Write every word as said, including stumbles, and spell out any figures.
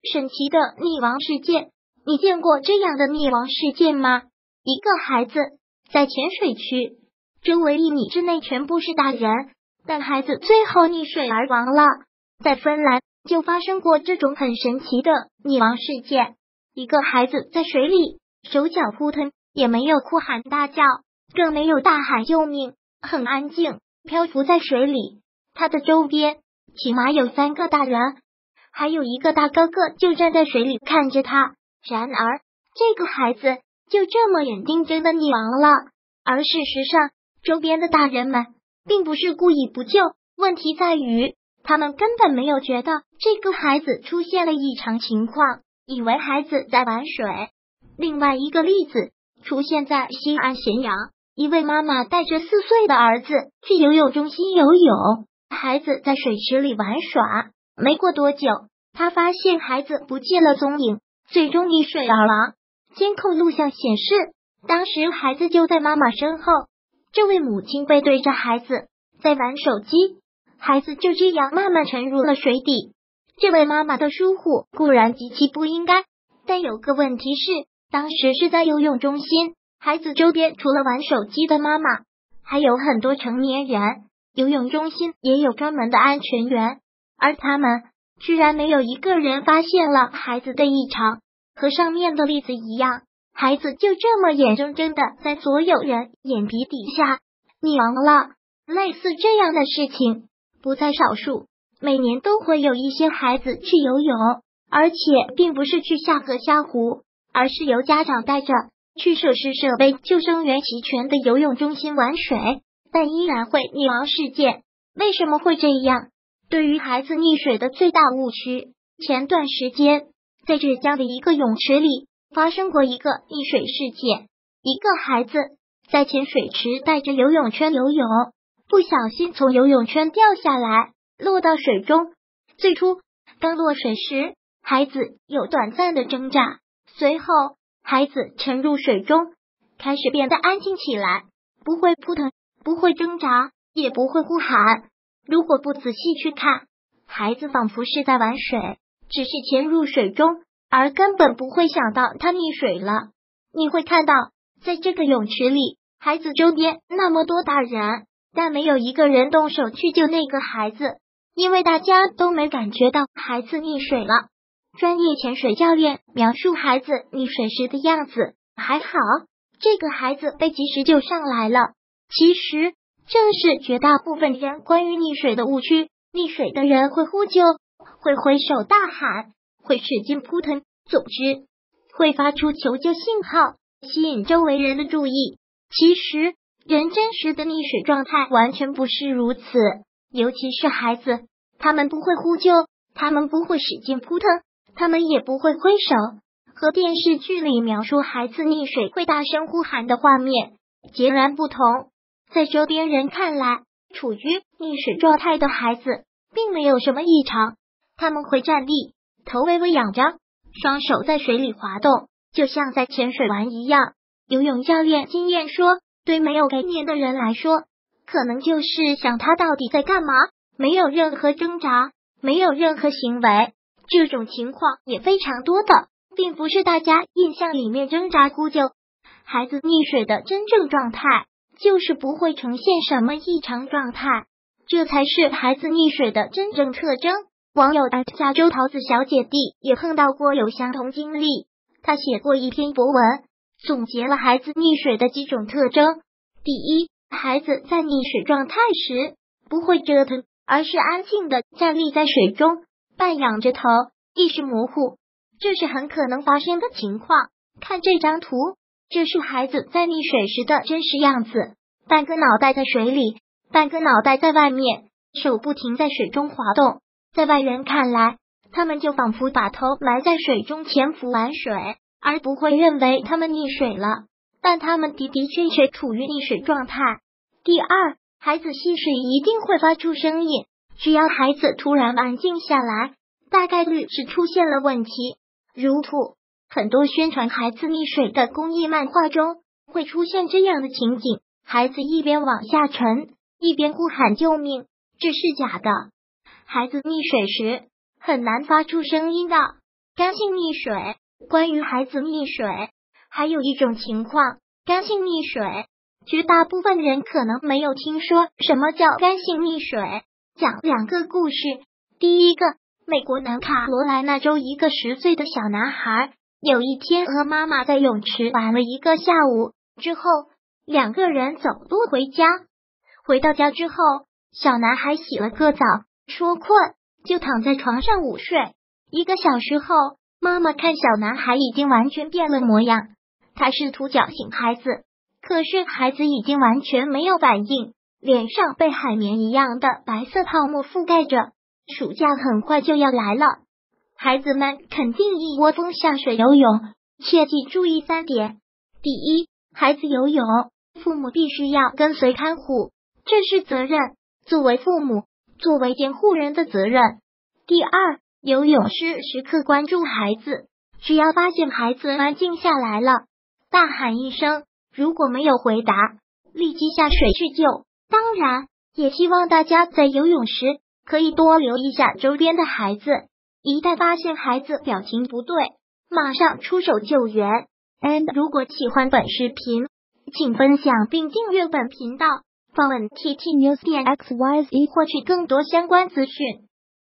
神奇的溺亡事件。你见过这样的溺亡事件吗？一个孩子在浅水区，周围一米之内全部是大人，但孩子最后溺水而亡了。在芬兰就发生过这种很神奇的溺亡事件，一个孩子在水里手脚扑腾，也没有哭喊大叫，更没有大喊救命，很安静，漂浮在水里。他的周边起码有三个大人，还有一个大哥哥就站在水里看着他。然而这个孩子就这么眼睁睁的溺亡了。而事实上，周边的大人们并不是故意不救，问题在于他们根本没有觉得这个孩子出现了异常情况，以为孩子在玩水。另外一个例子出现在西安咸阳，一位妈妈带着四岁的儿子去游泳中心游泳，孩子在水池里玩耍，没过多久，他发现孩子不见了踪影，最终溺水而亡。监控录像显示，当时孩子就在妈妈身后，这位母亲背对着孩子在玩手机，孩子就这样慢慢沉入了水底。这位妈妈的疏忽固然极其不应该，但有个问题是，当时是在游泳中心，孩子周边除了玩手机的妈妈，还有很多成年人，游泳中心也有专门的安全员，而他们居然没有一个人发现了孩子的异常。和上面的例子一样，孩子就这么眼睁睁的在所有人眼皮底下溺亡了。类似这样的事情不在少数，每年都会有一些孩子去游泳，而且并不是去下河下湖，而是由家长带着去设施设备救生员齐全的游泳中心玩水，但依然会溺亡事件。为什么会这样？对于孩子溺水的最大误区，前段时间在浙江的一个泳池里发生过一个溺水事件，一个孩子在浅水池带着游泳圈游泳，不小心从游泳圈掉下来，落到水中。最初刚落水时，孩子有短暂的挣扎，随后孩子沉入水中，开始变得安静起来，不会扑腾，不会挣扎，也不会呼喊。如果不仔细去看，孩子仿佛是在玩水，只是潜入水中，而根本不会想到他溺水了。你会看到，在这个泳池里，孩子周边那么多大人，但没有一个人动手去救那个孩子，因为大家都没感觉到孩子溺水了。专业潜水教练描述孩子溺水时的样子，还好，这个孩子被及时救上来了。其实正是绝大部分人关于溺水的误区，溺水的人会呼救，会挥手大喊，会使劲扑腾，总之会发出求救信号，吸引周围人的注意。其实人真实的溺水状态完全不是如此，尤其是孩子，他们不会呼救，他们不会使劲扑腾，他们也不会挥手，和电视剧里描述孩子溺水会大声呼喊的画面截然不同。在周边人看来，处于溺水状态的孩子并没有什么异常，他们会站立，头微微仰着，双手在水里滑动，就像在潜水玩一样。游泳教练经验说，对没有概念的人来说，可能就是想他到底在干嘛，没有任何挣扎，没有任何行为。这种情况也非常多的，并不是大家印象里面挣扎呼救。孩子溺水的真正状态就是不会呈现什么异常状态，这才是孩子溺水的真正特征。网友在加州桃子小姐弟也碰到过有相同经历，他写过一篇博文，总结了孩子溺水的几种特征。第一，孩子在溺水状态时不会折腾，而是安静的站立在水中，半仰着头，意识模糊，这是很可能发生的情况。看这张图，这是孩子在溺水时的真实样子，半个脑袋在水里，半个脑袋在外面，手不停在水中滑动。在外人看来，他们就仿佛把头埋在水中潜伏玩水，而不会认为他们溺水了，但他们的的确确处于溺水状态。第二，孩子戏水一定会发出声音，只要孩子突然安静下来，大概率是出现了问题。如吐，很多宣传孩子溺水的公益漫画中会出现这样的情景，孩子一边往下沉，一边呼喊救命，这是假的。孩子溺水时很难发出声音的， 干性溺水。关于孩子溺水，还有一种情况，干性溺水，绝大部分人可能没有听说什么叫干性溺水。讲两个故事。第一个，美国南卡罗来纳州一个十岁的小男孩，有一天和妈妈在泳池玩了一个下午之后，两个人走路回家。回到家之后，小男孩洗了个澡，说困就躺在床上午睡。一个小时后，妈妈看小男孩已经完全变了模样，她试图叫醒孩子，可是孩子已经完全没有反应，脸上被海绵一样的白色泡沫覆盖着。暑假很快就要来了，孩子们肯定一窝蜂下水游泳，切记注意三点。第一，孩子游泳，父母必须要跟随看护，这是责任，作为父母，作为监护人的责任。第二，游泳时时刻关注孩子，只要发现孩子安静下来了，大喊一声，如果没有回答，立即下水去救。当然，也希望大家在游泳时可以多留意一下周边的孩子，一旦发现孩子表情不对，马上出手救援。And 如果喜欢本视频，请分享并订阅本频道，访问 T T News 点 X Y Z 获取更多相关资讯。